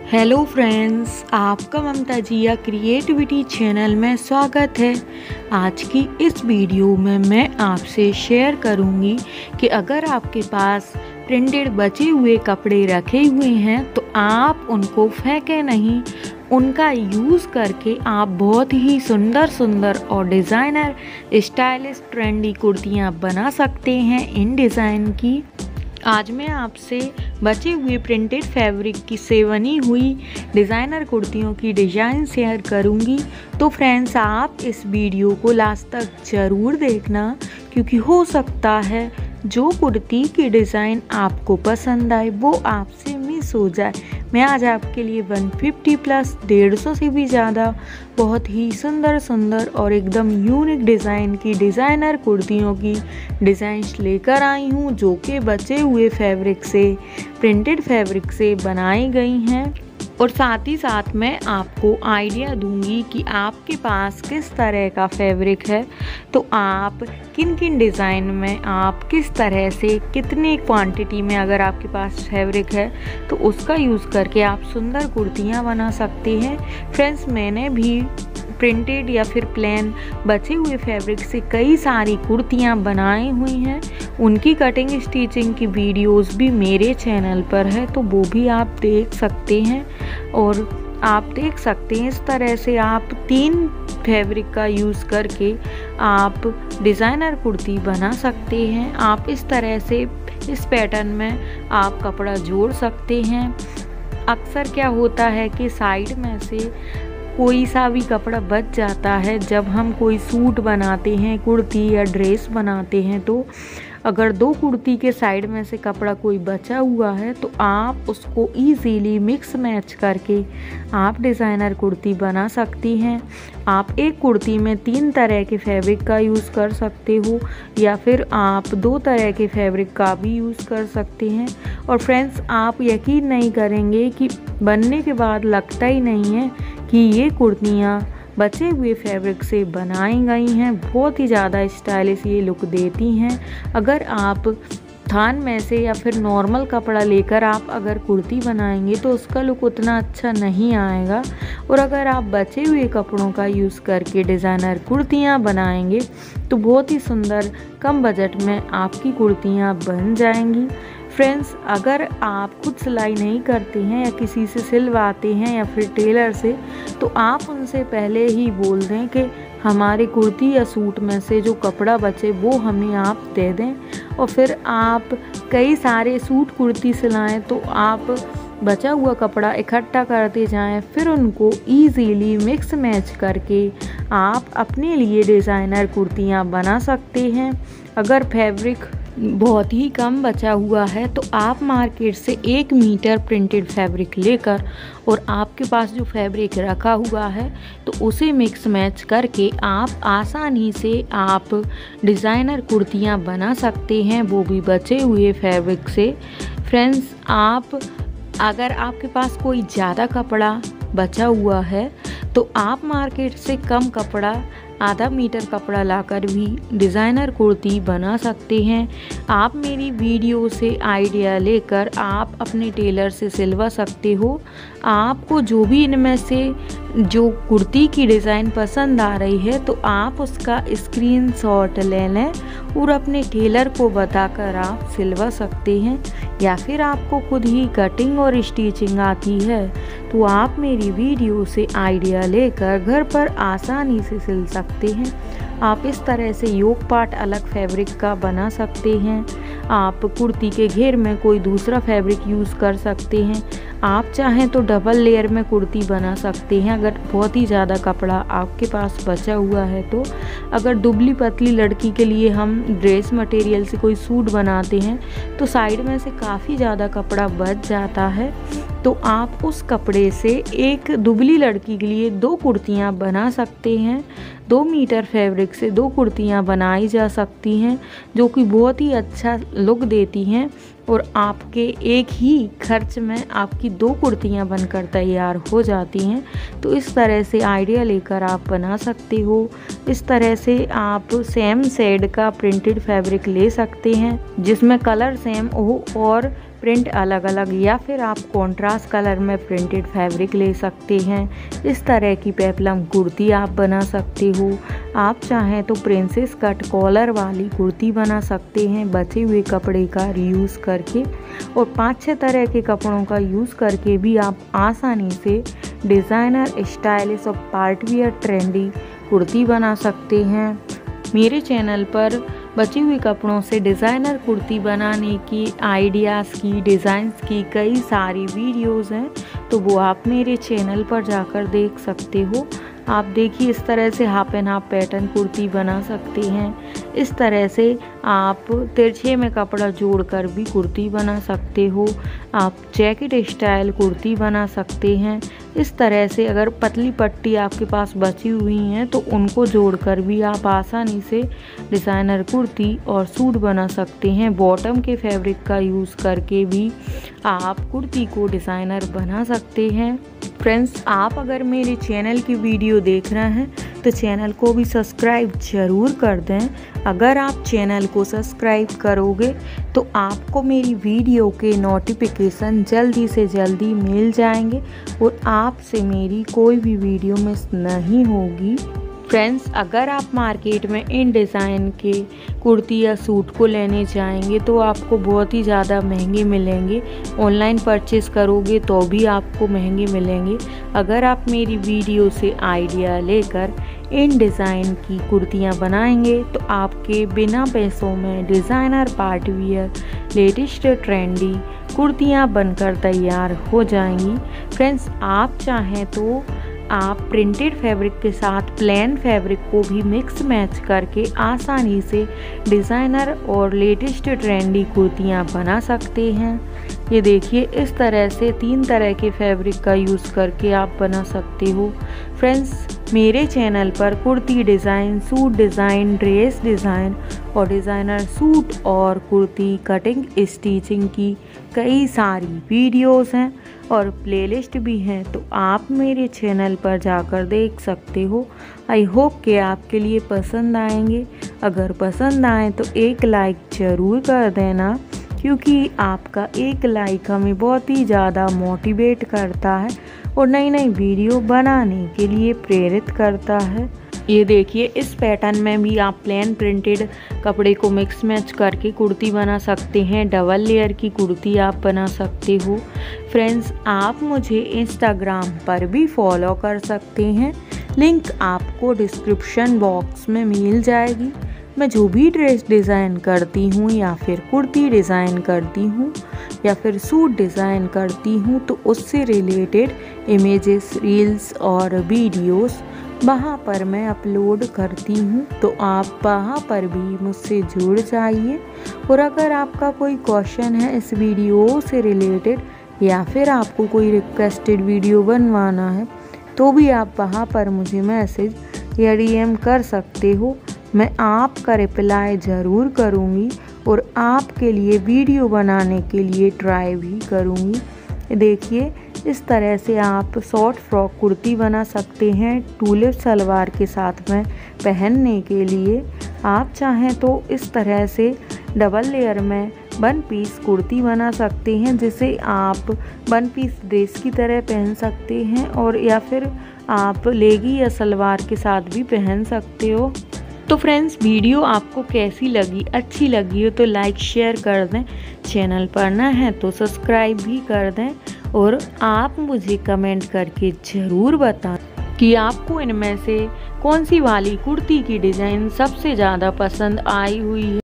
Hello friends, आपका ममता जिया creativity channel में स्वागत है। आज की इस वीडियो में मैं आपसे शेयर करूंगी कि अगर आपके पास प्रिंटेड बचे हुए कपड़े रखे हुए हैं तो आप उनको फेंकें नहीं, उनका यूज़ करके आप बहुत ही सुंदर सुंदर और डिज़ाइनर स्टाइलिश ट्रेंडी कुर्तियाँ बना सकते हैं इन डिज़ाइन की। आज मैं आपसे बचे हुए प्रिंटेड फैब्रिक की से बनी हुई डिज़ाइनर कुर्तियों की डिज़ाइन शेयर करूंगी। तो फ्रेंड्स, आप इस वीडियो को लास्ट तक ज़रूर देखना, क्योंकि हो सकता है जो कुर्ती की डिज़ाइन आपको पसंद आए वो आपसे मिस हो जाए। मैं आज आपके लिए 150 प्लस 150 से भी ज़्यादा बहुत ही सुंदर सुंदर और एकदम यूनिक डिज़ाइन की डिज़ाइनर कुर्तियों की डिज़ाइंस लेकर आई हूँ, जो कि बचे हुए फैब्रिक से, प्रिंटेड फैब्रिक से बनाई गई हैं। और साथ ही साथ मैं आपको आइडिया दूंगी कि आपके पास किस तरह का फैब्रिक है, तो आप किन किन डिज़ाइन में आप किस तरह से कितने क्वांटिटी में अगर आपके पास फैब्रिक है तो उसका यूज़ करके आप सुंदर कुर्तियाँ बना सकते हैं। फ्रेंड्स, मैंने भी प्रिंटेड या फिर प्लेन बचे हुए फैब्रिक से कई सारी कुर्तियाँ बनाई हुई हैं। उनकी कटिंग स्टिचिंग की वीडियोस भी मेरे चैनल पर है, तो वो भी आप देख सकते हैं। और आप देख सकते हैं इस तरह से आप 3 फैब्रिक का यूज़ करके आप डिज़ाइनर कुर्ती बना सकते हैं। आप इस तरह से इस पैटर्न में आप कपड़ा जोड़ सकते हैं। अक्सर क्या होता है कि साइड में से कोई सा भी कपड़ा बच जाता है जब हम कोई सूट बनाते हैं, कुर्ती या ड्रेस बनाते हैं। तो अगर 2 कुर्ती के साइड में से कपड़ा कोई बचा हुआ है तो आप उसको इजीली मिक्स मैच करके आप डिज़ाइनर कुर्ती बना सकती हैं। आप एक कुर्ती में 3 तरह के फैब्रिक का यूज़ कर सकते हो, या फिर आप 2 तरह के फैब्रिक का भी यूज़ कर सकते हैं। और फ्रेंड्स, आप यकीन नहीं करेंगे कि बनने के बाद लगता ही नहीं है कि ये कुर्तियाँ बचे हुए फैब्रिक से बनाई गई हैं। बहुत ही ज़्यादा स्टाइलिश ये लुक देती हैं। अगर आप थान में से या फिर नॉर्मल कपड़ा लेकर आप अगर कुर्ती बनाएंगे तो उसका लुक उतना अच्छा नहीं आएगा। और अगर आप बचे हुए कपड़ों का यूज़ करके डिज़ाइनर कुर्तियाँ बनाएंगे तो बहुत ही सुंदर कम बजट में आपकी कुर्तियाँ बन जाएंगी। फ्रेंड्स, अगर आप खुद सिलाई नहीं करते हैं या किसी से सिलवाते हैं या फिर टेलर से, तो आप उनसे पहले ही बोल दें कि हमारी कुर्ती या सूट में से जो कपड़ा बचे वो हमें आप दे दें। और फिर आप कई सारे सूट कुर्ती सिलाएं तो आप बचा हुआ कपड़ा इकट्ठा करते जाएं, फिर उनको इजीली मिक्स मैच करके आप अपने लिए डिज़ाइनर कुर्तियाँ बना सकते हैं। अगर फैब्रिक बहुत ही कम बचा हुआ है तो आप मार्केट से 1 मीटर प्रिंटेड फैब्रिक लेकर और आपके पास जो फैब्रिक रखा हुआ है तो उसे मिक्स मैच करके आप आसानी से आप डिज़ाइनर कुर्तियाँ बना सकते हैं, वो भी बचे हुए फैब्रिक से। फ्रेंड्स, आप अगर आपके पास कोई ज़्यादा कपड़ा बचा हुआ है तो आप मार्केट से कम कपड़ा, आधा मीटर कपड़ा लाकर भी डिज़ाइनर कुर्ती बना सकते हैं। आप मेरी वीडियो से आइडिया लेकर आप अपने टेलर से सिलवा सकते हो। आपको जो भी इनमें से जो कुर्ती की डिज़ाइन पसंद आ रही है तो आप उसका स्क्रीनशॉट ले लें और अपने टेलर को बताकर आप सिलवा सकते हैं। या फिर आपको खुद ही कटिंग और स्टिचिंग आती है तो आप मेरी वीडियो से आइडिया लेकर घर पर आसानी से सिल सकते हैं। आप इस तरह से योक पार्ट अलग फैब्रिक का बना सकते हैं। आप कुर्ती के घेर में कोई दूसरा फैब्रिक यूज़ कर सकते हैं। आप चाहें तो डबल लेयर में कुर्ती बना सकते हैं अगर बहुत ही ज़्यादा कपड़ा आपके पास बचा हुआ है तो। अगर दुबली पतली लड़की के लिए हम ड्रेस मटेरियल से कोई सूट बनाते हैं तो साइड में से काफ़ी ज़्यादा कपड़ा बच जाता है, तो आप उस कपड़े से एक दुबली लड़की के लिए 2 कुर्तियाँ बना सकते हैं। 2 मीटर फैब्रिक से 2 कुर्तियाँ बनाई जा सकती हैं, जो कि बहुत ही अच्छा लुक देती हैं और आपके एक ही खर्च में आपकी 2 कुर्तियाँ बनकर तैयार हो जाती हैं। तो इस तरह से आइडिया लेकर आप बना सकते हो। इस तरह से आप सेम शेड का प्रिंटेड फैब्रिक ले सकते हैं जिसमें कलर सेम हो और प्रिंट अलग अलग या फिर आप कॉन्ट्रास्ट कलर में प्रिंटेड फैब्रिक ले सकते हैं। इस तरह की पेप्लम कुर्ती आप बना सकते हो। आप चाहें तो प्रिंसेस कट कॉलर वाली कुर्ती बना सकते हैं बचे हुए कपड़े का रीयूज़ करके, और 5-6 तरह के कपड़ों का यूज़ करके भी आप आसानी से डिज़ाइनर, स्टाइलिश और पार्टी वियर ट्रेंडी कुर्ती बना सकते हैं। मेरे चैनल पर बचे हुए कपड़ों से डिज़ाइनर कुर्ती बनाने की आइडियाज़ की, डिज़ाइंस की कई सारी वीडियोज़ हैं, तो वो आप मेरे चैनल पर जाकर देख सकते हो। आप देखिए इस तरह से half and half pattern kurti बना सकते हैं। इस तरह से आप तिरछे में कपड़ा जोड़कर भी कुर्ती बना सकते हो। आप जैकेट स्टाइल कुर्ती बना सकते हैं। इस तरह से अगर पतली पट्टी आपके पास बची हुई हैं तो उनको जोड़कर भी आप आसानी से डिज़ाइनर कुर्ती और सूट बना सकते हैं। बॉटम के फैब्रिक का यूज़ करके भी आप कुर्ती को डिज़ाइनर बना सकते हैं। फ्रेंड्स, आप अगर मेरे चैनल की वीडियो देख रहे हैं तो चैनल को भी सब्सक्राइब ज़रूर कर दें। अगर आप चैनल को सब्सक्राइब करोगे तो आपको मेरी वीडियो के नोटिफिकेशन जल्दी से जल्दी मिल जाएंगे और आपसे मेरी कोई भी वीडियो मिस नहीं होगी। फ्रेंड्स, अगर आप मार्केट में इन डिज़ाइन के कुर्ती या सूट को लेने जाएंगे तो आपको बहुत ही ज़्यादा महंगे मिलेंगे। ऑनलाइन परचेज़ करोगे तो भी आपको महंगे मिलेंगे। अगर आप मेरी वीडियो से आइडिया लेकर इन डिज़ाइन की कुर्तियाँ बनाएंगे तो आपके बिना पैसों में designer, party wear, latest trendy कुर्तियाँ बनकर तैयार हो जाएंगी। फ्रेंड्स, आप चाहें तो आप प्रिंटेड फैब्रिक के साथ प्लेन फैब्रिक को भी मिक्स मैच करके आसानी से डिज़ाइनर और लेटेस्ट ट्रेंडी कुर्तियाँ बना सकते हैं। ये देखिए इस तरह से 3 तरह के फैब्रिक का यूज़ करके आप बना सकते हो। फ्रेंड्स, मेरे चैनल पर kurti design, suit design, dress design और डिज़ाइनर सूट और कुर्ती कटिंग स्टिचिंग की कई सारी वीडियोस हैं और प्लेलिस्ट भी हैं, तो आप मेरे चैनल पर जाकर देख सकते हो। आई होप कि आपके लिए पसंद आएंगे। अगर पसंद आए तो एक लाइक ज़रूर कर देना, क्योंकि आपका एक लाइक हमें बहुत ही ज़्यादा मोटिवेट करता है और नई नई वीडियो बनाने के लिए प्रेरित करता है। ये देखिए इस पैटर्न में भी आप प्लेन प्रिंटेड कपड़े को मिक्स मैच करके कुर्ती बना सकते हैं। डबल लेयर की कुर्ती आप बना सकते हो। फ्रेंड्स, आप मुझे इंस्टाग्राम पर भी फॉलो कर सकते हैं, लिंक आपको डिस्क्रिप्शन बॉक्स में मिल जाएगी। मैं जो भी ड्रेस डिज़ाइन करती हूँ या फिर कुर्ती डिज़ाइन करती हूँ या फिर सूट डिज़ाइन करती हूँ तो उससे रिलेटेड इमेजेस, रील्स और वीडियोस वहाँ पर मैं अपलोड करती हूँ, तो आप वहाँ पर भी मुझसे जुड़ जाइए। और अगर आपका कोई क्वेश्चन है इस वीडियो से रिलेटेड या फिर आपको कोई रिक्वेस्टेड वीडियो बनवाना है तो भी आप वहाँ पर मुझे मैसेज या DM कर सकते हो। मैं आपका रिप्लाई ज़रूर करूँगी और आपके लिए वीडियो बनाने के लिए ट्राई भी करूँगी। देखिए इस तरह से आप शॉर्ट फ्रॉक कुर्ती बना सकते हैं टूलिप सलवार के साथ में पहनने के लिए। आप चाहें तो इस तरह से डबल लेयर में 1 पीस कुर्ती बना सकते हैं, जिसे आप 1 पीस ड्रेस की तरह पहन सकते हैं और या फिर आप लेगी या सलवार के साथ भी पहन सकते हो। तो फ्रेंड्स, वीडियो आपको कैसी लगी? अच्छी लगी हो तो लाइक शेयर कर दें। चैनल पर नए हैं तो सब्सक्राइब भी कर दें और आप मुझे कमेंट करके ज़रूर बताएं कि आपको इनमें से कौन सी वाली कुर्ती की डिज़ाइन सबसे ज़्यादा पसंद आई हुई है।